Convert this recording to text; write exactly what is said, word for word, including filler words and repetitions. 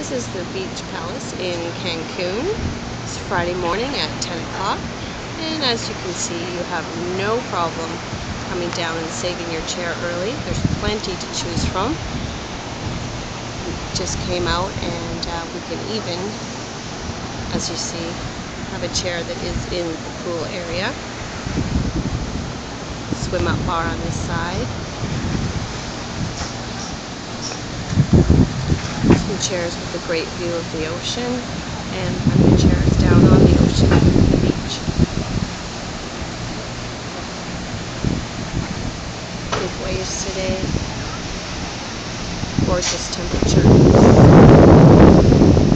This is the Beach Palace in Cancun. It's Friday morning at ten o'clock, and as you can see, you have no problem coming down and saving your chair early. There's plenty to choose from. We just came out, and uh, we can even, as you see, have a chair that is in the pool area. Swim up bar on this side. Some chairs with a great view of the ocean, and plenty of chairs down on the ocean, the beach. Big waves today. Gorgeous temperature.